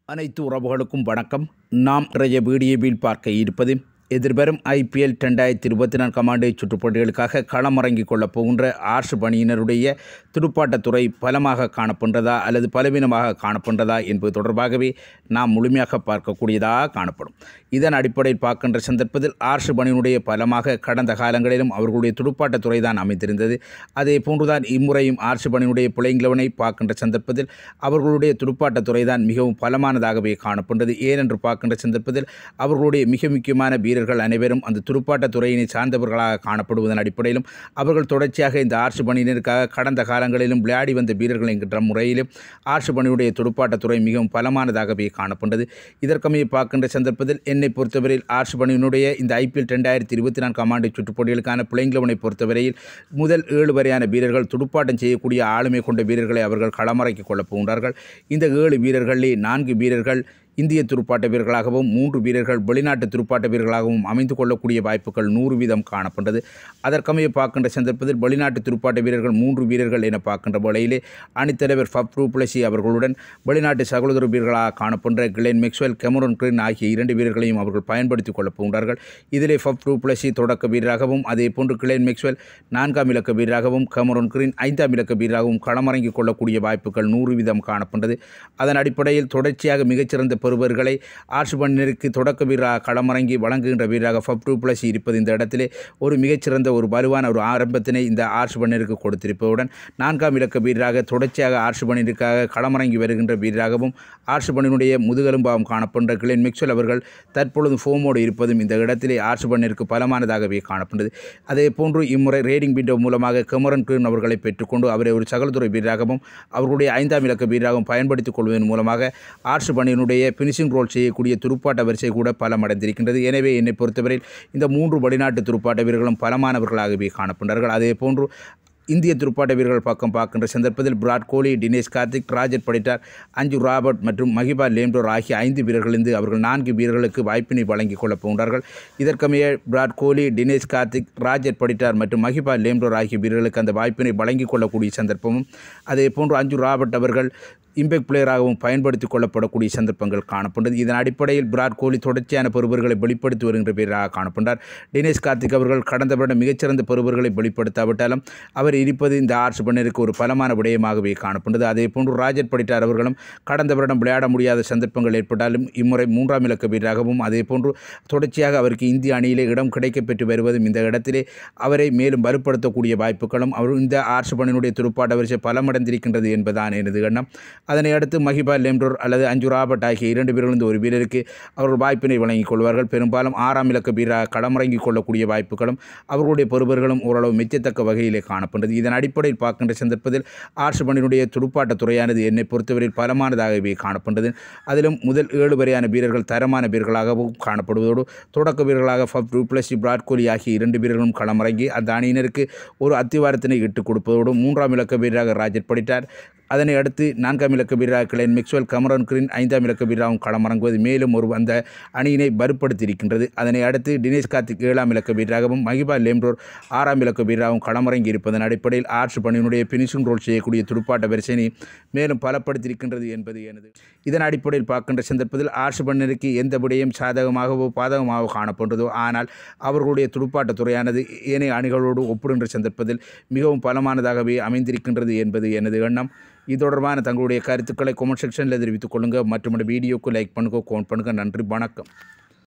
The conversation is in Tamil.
அனைத்து உறவுகளுக்கும் வணக்கம். நாம் இன்றைய வீடியோவில் பார்க்க இருப்பது எதிர்வரும் IPL 2024 ஆண்டு சுற்றுப்போட்டிகளுக்காக களமிறங்கிக் கொள்ளப் போகின்ற RCB அணியினருடைய துடுப்பாட்டத்துறை பலமாக காணப்படுகிறதா அல்லது பலவீனமாக காணப்படுகிறதா என்பது தொடர்பாகவே நாம் முழுமையாக பார்க்கக்கூடியதாக காணப்படும். இதன் அடிப்படையில் பார்க்கின்ற சந்தர்ப்பத்தில் RCB அணியினுடைய பலமாக கடந்த காலங்களிலும் அவர்களுடைய துடுப்பாட்டத்துறை தான் அமைந்திருந்தது. அதே போன்றுதான் இம்முறையும் RCB அணியினுடைய பிளேயிங் 11ஐ பார்க்கின்ற சந்தர்ப்பத்தில் அவர்களுடைய துடுப்பாட்டத்துறை தான் மிகவும் பலமானதாகவே காணப்படுகிறது. ஏனென்று பார்க்கின்ற சந்தர்ப்பத்தில் அவர்களுடைய மிக முக்கியமான வீரர்கள் அனைவரும் அந்த துடுப்பாட்ட துறையினை சார்ந்தவர்களாக காணப்படுவதன் அடிப்படையிலும் அவர்கள் தொடர்ச்சியாக இந்த RCB அணியினருக்காக கடந்த காலங்களிலும் விளையாடி வந்த வீரர்கள் என்கின்ற முறையிலும் RCB அணியுடைய துடுப்பாட்ட துறை மிகவும் பலமானதாகவே காணப்படுகிறது. இதற்கமைய பார்க்கின்ற சந்தர்ப்பத்தில் என்னை பொறுத்தவரையில் RCB அணியினுடைய இந்த IPL 2024 ஆண்டு சுற்றுப்போட்டிகளுக்கான பிளேயிங் 11ஐ பொறுத்தவரையில் முதல் 7 வரையான வீரர்கள் துடுப்பாட்டம் செய்யக்கூடிய ஆளுமை கொண்ட வீரர்களை அவர்கள் களமிறக்கிக் கொள்ளப் போகின்றார்கள். இந்த 7 வீரர்களிலே 4 வீரர்கள் இந்திய துடுப்பாட்ட வீரர்களாகவும் 3 வீரர்கள் வெளிநாட்டு துடுப்பாட்ட வீரர்களாகவும் அமைந்து கொள்ளக்கூடிய வாய்ப்புகள் 100% காணப்பட்டது. அதற்கமைய பார்க்கின்ற சந்தர்ப்பத்தில் வெளிநாட்டு துடுப்பாட்ட வீரர்கள் 3 வீரர்கள் என பார்க்கின்ற வேளையிலே அணித்தலைவர் ஃபப் டு பிளஸி அவர்களுடன் வெளிநாட்டு சகோதர வீரர்களாக காணப்படுகின்ற கிளென் மேக்ஸ்வெல், கேமரன் கிரீன் ஆகிய 2 வீரர்களையும் அவர்கள் பயன்படுத்திக் கொள்ளப் போகின்றார்கள். இதிலே ஃபப் டு பிளஸி தொடக்க வீரராகவும் அதே போன்று கிளென் மேக்ஸ்வெல் 4ஆம் இலக்க வீரராகவும் கேமரன் கிரீன் 5ஆம் இலக்க வீரராகவும் களமிறங்கிக் கொள்ளக்கூடிய வாய்ப்புகள் 100% காணப்பட்டது. அதன் அடிப்படையில் தொடர்ச்சியாக மிகச்சிறந்த பெறுவர்களை RCB அணியினருக்கு தொடக்க வீரராக களமிறங்கி வழங்குகின்ற வீரராக ஃபப் டு பிளஸி இருப்பது இந்த இடத்திலே ஒரு மிகச்சிறந்த ஒரு வலுவான ஒரு ஆரம்பத்தினை இந்த RCB அணியினருக்கு கொடுத்திருப்பதுடன் 4ஆம் இலக்க வீரராக தொடர்ச்சியாக RCB அணியினருக்காக களமிறங்கி வருகின்ற வீரராகவும் RCB அணியினுடைய முதுகெலும்பாகவும் காணப்படுகின்ற கிளென் மேக்ஸ்வெல் அவர்கள் தற்பொழுது ஃபோமோடு இருப்பதும் இந்த இடத்திலே RCB அணியினருக்கு பலமானதாகவே காணப்படுகிறது. அதே போன்று இம்முறை ரேடிங் விண்டோ மூலமாக கேமரன் கிரீன் அவர்களை பெற்றுக்கொண்டு அவரை ஒரு சகலத்துறை வீரராகவும் அவர்களுடைய 5ஆம் இலக்க வீரராகவும் பயன்படுத்திக் கொள்வதன் மூலமாக RCB அணியினுடைய ஃபினிஷிங் ரோல் செய்யக்கூடிய துடுப்பாட்ட வரிசை கூட பலமடைந்திருக்கின்றது. எனவே என்னை பொறுத்தவரையில் இந்த 3 வெளிநாட்டு துடுப்பாட்ட வீரர்களும் பலமானவர்களாகவே காணப்படுகிறார்கள். அதே போன்று இந்திய துடுப்பாட்ட வீரர்கள் பக்கம் பார்க்கின்ற சந்தர்ப்பத்தில் விராட் கோலி, தினேஷ் கார்த்திக், ராஜர் படிட்டார், அஞ்சு ராபர்ட் மற்றும் மஹிபா லேம்டோர் ஆகிய 5 வீரர்களிலிருந்து அவர்கள் 4 வீரர்களுக்கு வாய்ப்பினை வழங்கிக் கொள்ளப் போகின்றார்கள். இதற்கமைய விராட் கோலி, தினேஷ் கார்த்திக், ராஜர் படிட்டார் மற்றும் மஹிபா லேம்டோர் ஆகிய வீரர்களுக்கு அந்த வாய்ப்பினை வழங்கிக் கொள்ளக்கூடிய சந்தர்ப்பமும் அதே போன்று அஞ்சு ராபர்ட் அவர்கள் இம்பேக்ட் பிளேயராகவும் பயன்படுத்திக் கொள்ளப்படக்கூடிய சந்தர்ப்பங்கள் காணப்பட்டது. இதன் அடிப்படையில் விராட் கோலி தொடர்ச்சியான பெறுவர்களை வெளிப்படுத்தி வருகின்ற வீரராக காணப்பட்டார். தினேஷ் கார்த்திக் அவர்கள் கடந்த வருடம் மிகச்சிறந்த பெறுவர்களை வெளிப்படுத்தாவிட்டாலும் அவர் இருப்பது இந்த RCB அணியினருக்கு ஒரு பலமான விடயமாகவே காணப்பட்டது. அதே போன்று ராஜர் படிட்டார் அவர்களும் கடந்த வருடம் விளையாட முடியாத சந்தர்ப்பங்கள் ஏற்பட்டாலும் இம்முறை 3ஆம் இலக்க வீரராகவும் அதே போன்று தொடர்ச்சியாக அவருக்கு இந்திய அணியிலே இடம் கிடைக்கப்பெற்று வருவதும் இந்த இடத்திலே அவரை மேலும் வலுப்படுத்தக்கூடிய வாய்ப்புகளும் அவர் இந்த RCB அணியினுடைய துடுப்பாட்ட வரிசை பலமடைந்திருக்கின்றது என்பதுதான் எனது எண்ணம். அதனை அடுத்து மஹிபா லேம்டோர் அல்லது அஞ்சு ராபர்ட் ஆகிய 2 வீரர்களிருந்து ஒரு வீரருக்கு அவர்கள் வாய்ப்பினை வழங்கிக் கொள்வார்கள். பெரும்பாலும் 6ஆம் இலக்க வீரராக களமிறங்கிக் கொள்ளக்கூடிய வாய்ப்புகளும் அவர்களுடைய பெறுவர்களும் ஓரளவு மெச்சத்தக்க வகையிலே காணப்பட்டது. இதன் அடிப்படையில் பார்க்கின்ற சந்தர்ப்பத்தில் RCB அணியினுடைய துடுப்பாட்ட துறையானது என்னை பொறுத்தவரையில் பலமானதாகவே காணப்பட்டது. அதிலும் முதல் 7 வரையான வீரர்கள் தரமான வீரர்களாகவும் காணப்படுவதோடு தொடக்க வீரர்களாக Faf du Plessis, Virat Kohli ஆகிய 2 வீரர்களும் களமிறங்கி அந்த அணியினருக்கு ஒரு அத்திவாரத்தினை இட்டுக் கொடுப்பதோடு 3ஆம் இலக்க வீரராக ராஜர் படிட்டார், அதனை அடுத்து 4ஆம் இலக்க வீரராக கிளென் மேக்ஸ்வெல், கேமரன் கிரீன் 5ஆம் இலக்க வீரராகவும் களமிறங்குவது மேலும் ஒரு அந்த அணியினை வலுப்படுத்தியிருக்கின்றது. அதனை அடுத்து தினேஷ் கார்த்திக் 7ஆம் இலக்க வீரராகவும் மஹிபா லேம்டோர் 6ஆம் இலக்க வீரராகவும் களமிறங்கி இருப்பதன் அடிப்படையில் RCB அணியினுடைய ஃபினிஷிங் ரோல் செய்யக்கூடிய துடுப்பாட்ட வரிசையை மேலும் பலப்படுத்தியிருக்கின்றது என்பது எனது. இதன் அடிப்படையில் பார்க்கின்ற சந்தர்ப்பத்தில் RCB அணியினருக்கு எந்த விடயம் சாதகமாகவோ பாதகமாகவோ காணப்படுறதோ ஆனால் அவர்களுடைய துடுப்பாட்ட துறையானது ஏனைய அணிகளோடு ஒப்பிடுகின்ற சந்தர்ப்பத்தில் மிகவும் பலமானதாகவே அமைந்திருக்கின்றது என்பது எனது எண்ணம். இது தொடர்பான தங்களுடைய கருத்துக்களை கமெண்ட் செக்ஷனில் தெரிவித்துக் கொள்ளுங்கள். மற்றும் வீடியோக்கு லைக் பண்ணுங்க, கமெண்ட் பண்ணுங்கள். நன்றி, வணக்கம்.